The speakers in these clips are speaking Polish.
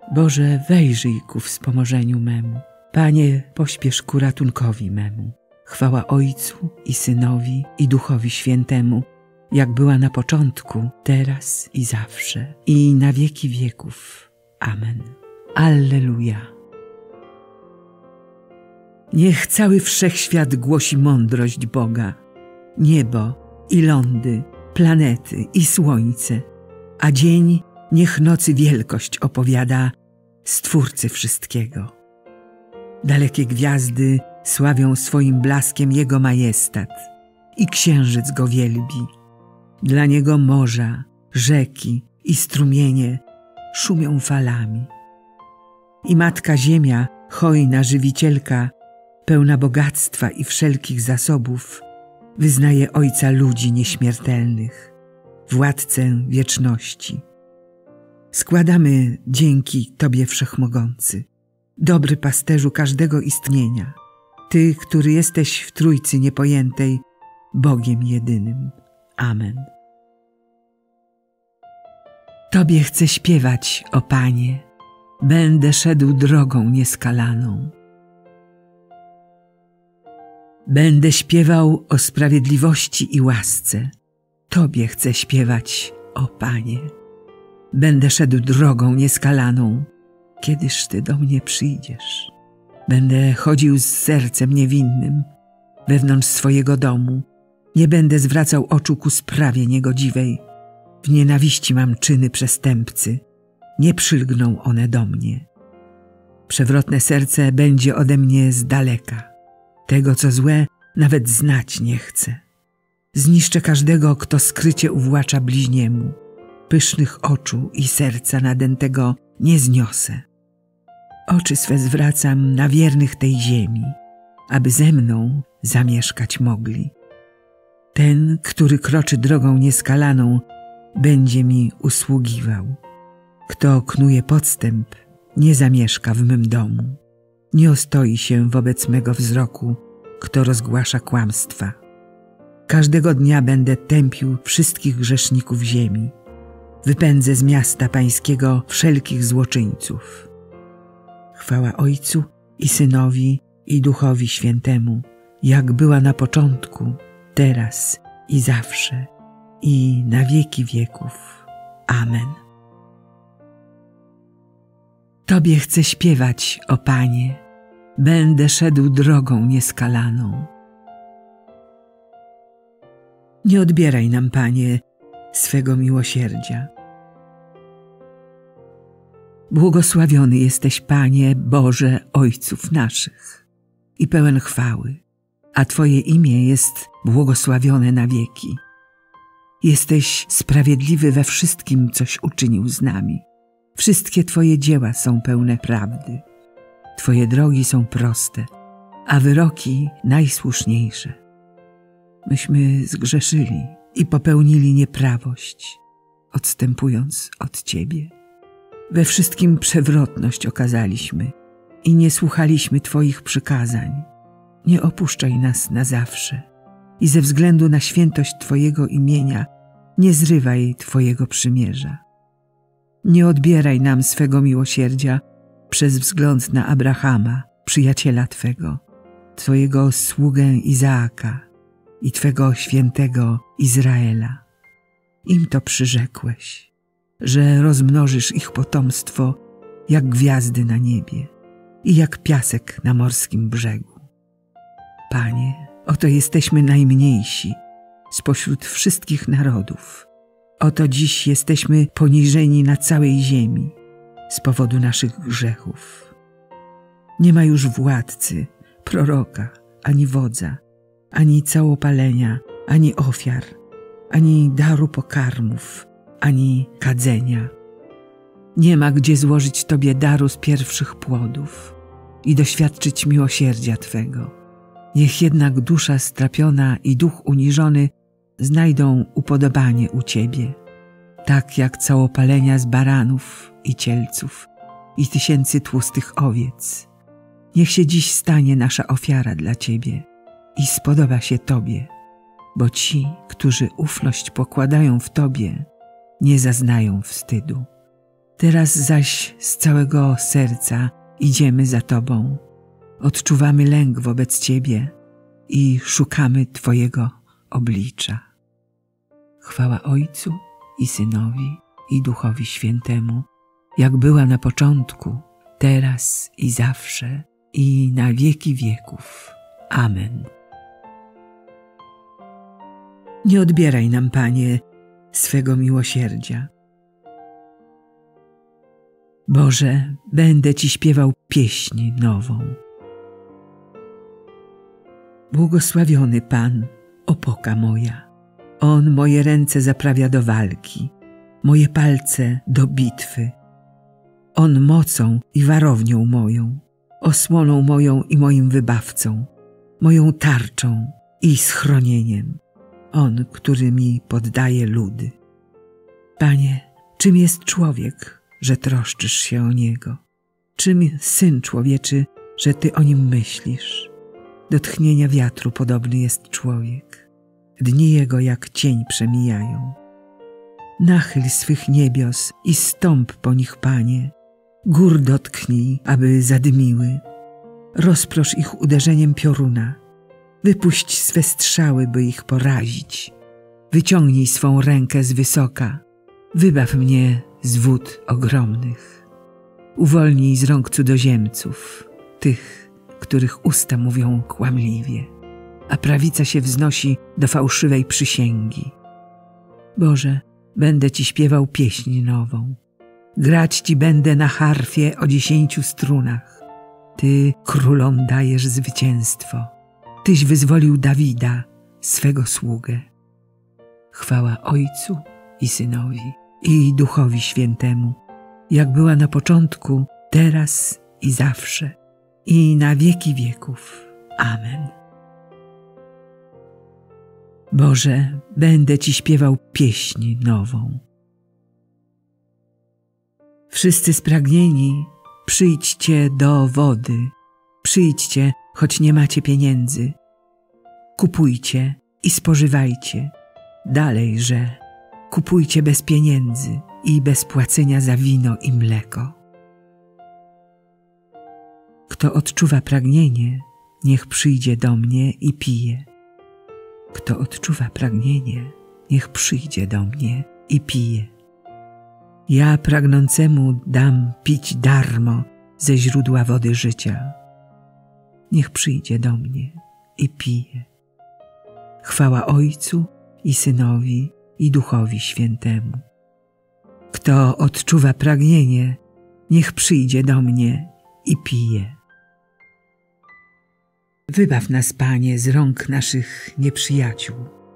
Boże, wejrzyj ku wspomożeniu memu. Panie, pośpiesz ku ratunkowi memu. Chwała Ojcu i Synowi, i Duchowi Świętemu, jak była na początku, teraz i zawsze, i na wieki wieków. Amen. Alleluja. Niech cały wszechświat głosi mądrość Boga. Niebo i lądy, planety i słońce, a dzień niech nocy wielkość opowiada Stwórcy wszystkiego. Dalekie gwiazdy sławią swoim blaskiem Jego majestat i księżyc Go wielbi. Dla Niego morza, rzeki i strumienie szumią falami. I Matka Ziemia, hojna żywicielka, pełna bogactwa i wszelkich zasobów, wyznaje Ojca ludzi nieśmiertelnych, Władcę wieczności. Składamy dzięki Tobie Wszechmogący, dobry pasterzu każdego istnienia, Ty, który jesteś w Trójcy niepojętej, Bogiem jedynym. Amen. Tobie chcę śpiewać, o Panie, będę szedł drogą nieskalaną. Będę śpiewał o sprawiedliwości i łasce. Tobie chcę śpiewać, o Panie. Będę szedł drogą nieskalaną, kiedyż Ty do mnie przyjdziesz. Będę chodził z sercem niewinnym wewnątrz swojego domu. Nie będę zwracał oczu ku sprawie niegodziwej. W nienawiści mam czyny przestępcy. Nie przylgną one do mnie. Przewrotne serce będzie ode mnie z daleka. Tego, co złe, nawet znać nie chcę. Zniszczę każdego, kto skrycie uwłacza bliźniemu. Pysznych oczu i serca nadętego nie zniosę. Oczy swe zwracam na wiernych tej ziemi, aby ze mną zamieszkać mogli. Ten, który kroczy drogą nieskalaną, będzie mi usługiwał. Kto knuje podstęp, nie zamieszka w mym domu. Nie ostoi się wobec mego wzroku, kto rozgłasza kłamstwa. Każdego dnia będę tępił wszystkich grzeszników ziemi. Wypędzę z miasta pańskiego wszelkich złoczyńców. Chwała Ojcu i Synowi, i Duchowi Świętemu, jak była na początku, teraz i zawsze, i na wieki wieków. Amen. Tobie chcę śpiewać, o Panie, będę szedł drogą nieskalaną. Nie odbieraj nam, Panie, swego miłosierdzia. Błogosławiony jesteś, Panie, Boże Ojców naszych i pełen chwały, a Twoje imię jest błogosławione na wieki. Jesteś sprawiedliwy we wszystkim, coś uczynił z nami. Wszystkie Twoje dzieła są pełne prawdy. Twoje drogi są proste, a wyroki najsłuszniejsze. Myśmy zgrzeszyli i popełnili nieprawość, odstępując od Ciebie. We wszystkim przewrotność okazaliśmy i nie słuchaliśmy Twoich przykazań. Nie opuszczaj nas na zawsze i ze względu na świętość Twojego imienia nie zrywaj Twojego przymierza. Nie odbieraj nam swego miłosierdzia przez wzgląd na Abrahama, przyjaciela Twego, Twojego sługę Izaaka i Twego świętego Izraela. Im to przyrzekłeś, że rozmnożysz ich potomstwo jak gwiazdy na niebie i jak piasek na morskim brzegu. Panie, oto jesteśmy najmniejsi spośród wszystkich narodów. Oto dziś jesteśmy poniżeni na całej ziemi z powodu naszych grzechów. Nie ma już władcy, proroka, ani wodza, ani całopalenia, ani ofiar, ani daru pokarmów, ani kadzenia. Nie ma gdzie złożyć Tobie daru z pierwszych płodów i doświadczyć miłosierdzia Twego. Niech jednak dusza strapiona i duch uniżony znajdą upodobanie u Ciebie, tak jak całopalenia z baranów i cielców i tysięcy tłustych owiec. Niech się dziś stanie nasza ofiara dla Ciebie i spodoba się Tobie, bo ci, którzy ufność pokładają w Tobie, nie zaznają wstydu. Teraz zaś z całego serca idziemy za Tobą. Odczuwamy lęk wobec Ciebie i szukamy Twojego oblicza. Chwała Ojcu i Synowi i Duchowi Świętemu, jak była na początku, teraz i zawsze, i na wieki wieków. Amen. Nie odbieraj nam, Panie, swego miłosierdzia. Boże, będę Ci śpiewał pieśń nową. Błogosławiony Pan, opoka moja. On moje ręce zaprawia do walki, moje palce do bitwy. On mocą i warownią moją, osłoną moją i moim wybawcą, moją tarczą i schronieniem. On, który mi poddaje ludy. Panie, czym jest człowiek, że troszczysz się o niego? Czym syn człowieczy, że Ty o nim myślisz? Do tchnienia wiatru podobny jest człowiek. Dni jego jak cień przemijają. Nachyl swych niebios i stąp po nich, Panie. Gór dotknij, aby zadymiły. Rozprosz ich uderzeniem pioruna. Wypuść swe strzały, by ich porazić. Wyciągnij swą rękę z wysoka. Wybaw mnie z wód ogromnych. Uwolnij z rąk cudzoziemców, tych, których usta mówią kłamliwie, a prawica się wznosi do fałszywej przysięgi. Boże, będę Ci śpiewał pieśń nową. Grać Ci będę na harfie o 10 strunach. Ty królom dajesz zwycięstwo. Tyś wyzwolił Dawida, swego sługę. Chwała Ojcu i Synowi i Duchowi Świętemu, jak była na początku, teraz i zawsze, i na wieki wieków. Amen. Boże, będę Ci śpiewał pieśń nową. Wszyscy spragnieni, przyjdźcie do wody. Przyjdźcie, choć nie macie pieniędzy. Kupujcie i spożywajcie. Dalejże, kupujcie bez pieniędzy i bez płacenia za wino i mleko. Kto odczuwa pragnienie, niech przyjdzie do mnie i pije. Kto odczuwa pragnienie, niech przyjdzie do mnie i pije. Ja pragnącemu dam pić darmo ze źródła wody życia. Niech przyjdzie do mnie i pije. Chwała Ojcu i Synowi i Duchowi Świętemu. Kto odczuwa pragnienie, niech przyjdzie do mnie i pije. Wybaw nas, Panie, z rąk naszych nieprzyjaciół.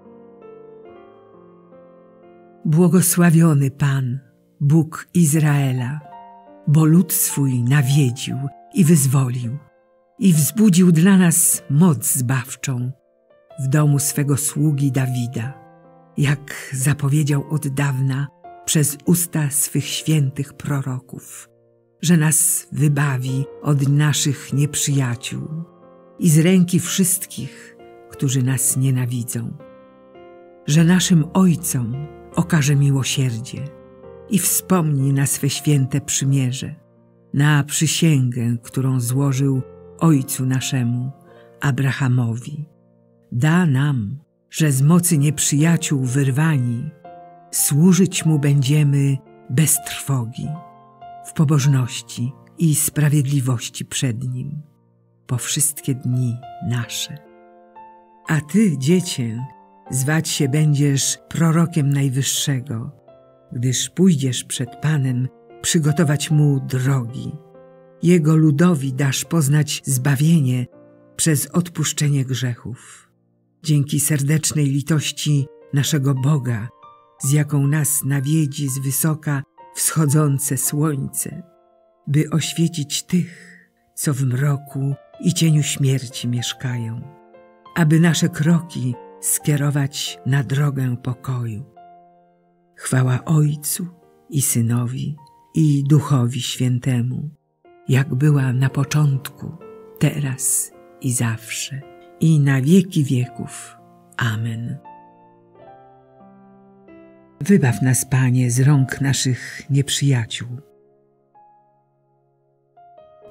Błogosławiony Pan, Bóg Izraela, bo lud swój nawiedził i wyzwolił i wzbudził dla nas moc zbawczą w domu swego sługi Dawida, jak zapowiedział od dawna przez usta swych świętych proroków, że nas wybawi od naszych nieprzyjaciół i z ręki wszystkich, którzy nas nienawidzą, że naszym ojcom okaże miłosierdzie i wspomni na swe święte przymierze, na przysięgę, którą złożył ojcu naszemu, Abrahamowi. Da nam, że z mocy nieprzyjaciół wyrwani, służyć Mu będziemy bez trwogi, w pobożności i sprawiedliwości przed Nim, po wszystkie dni nasze. A Ty, Dziecię, zwać się będziesz prorokiem Najwyższego, gdyż pójdziesz przed Panem przygotować Mu drogi. Jego ludowi dasz poznać zbawienie przez odpuszczenie grzechów. Dzięki serdecznej litości naszego Boga, z jaką nas nawiedzi z wysoka wschodzące słońce, by oświecić tych, co w mroku i cieniu śmierci mieszkają, aby nasze kroki skierować na drogę pokoju. Chwała Ojcu i Synowi i Duchowi Świętemu, jak była na początku, teraz i zawsze, i na wieki wieków. Amen. Wybaw nas, Panie, z rąk naszych nieprzyjaciół.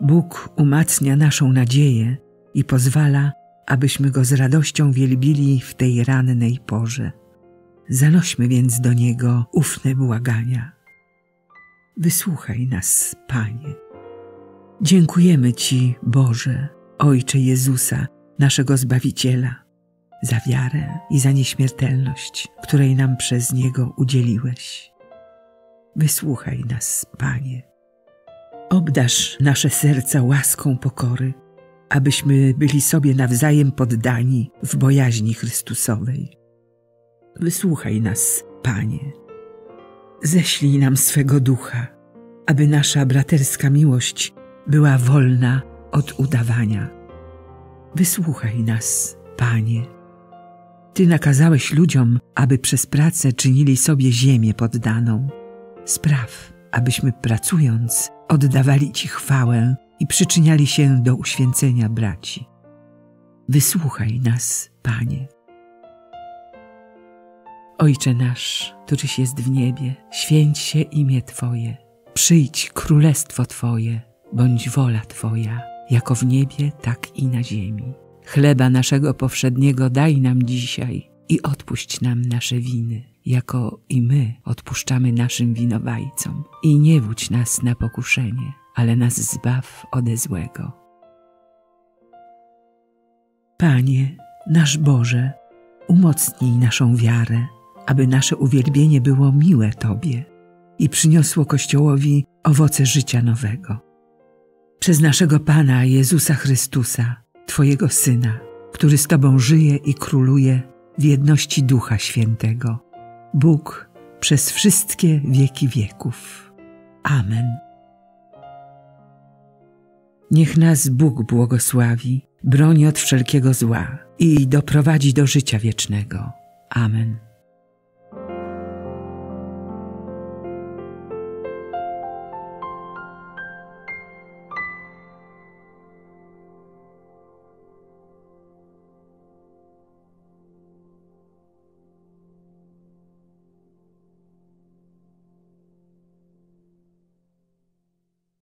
Bóg umacnia naszą nadzieję i pozwala, abyśmy Go z radością wielbili w tej rannej porze. Zanośmy więc do Niego ufne błagania. Wysłuchaj nas, Panie. Dziękujemy Ci, Boże, Ojcze Jezusa, naszego Zbawiciela, za wiarę i za nieśmiertelność, której nam przez Niego udzieliłeś. Wysłuchaj nas, Panie. Obdarz nasze serca łaską pokory, abyśmy byli sobie nawzajem poddani w bojaźni Chrystusowej. Wysłuchaj nas, Panie. Ześlij nam swego Ducha, aby nasza braterska miłość była wolna od udawania. Wysłuchaj nas, Panie. Ty nakazałeś ludziom, aby przez pracę czynili sobie ziemię poddaną. Spraw, abyśmy pracując oddawali Ci chwałę i przyczyniali się do uświęcenia braci. Wysłuchaj nas, Panie. Ojcze nasz, któryś jest w niebie, święć się imię Twoje. Przyjdź królestwo Twoje, bądź wola Twoja, jako w niebie, tak i na ziemi. Chleba naszego powszedniego daj nam dzisiaj i odpuść nam nasze winy, jako i my odpuszczamy naszym winowajcom. I nie wódź nas na pokuszenie, ale nas zbaw ode złego. Panie, nasz Boże, umocnij naszą wiarę, aby nasze uwielbienie było miłe Tobie i przyniosło Kościołowi owoce życia nowego. Przez naszego Pana Jezusa Chrystusa, Twojego Syna, który z Tobą żyje i króluje w jedności Ducha Świętego, Bóg przez wszystkie wieki wieków. Amen. Niech nas Bóg błogosławi, broni od wszelkiego zła i doprowadzi do życia wiecznego. Amen.